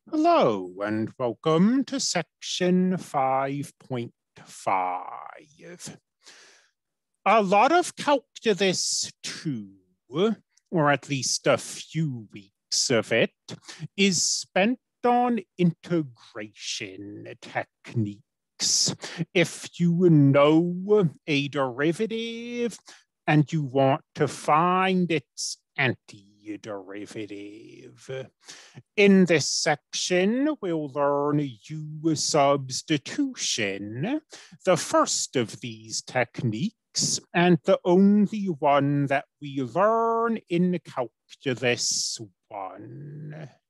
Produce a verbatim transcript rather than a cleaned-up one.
Hello and welcome to section five point five. A lot of Calculus two, or at least a few weeks of it, is spent on integration techniques. If you know a derivative and you want to find its antiderivative. In this section, we'll learn U substitution, the first of these techniques, and the only one that we learn in Calculus one.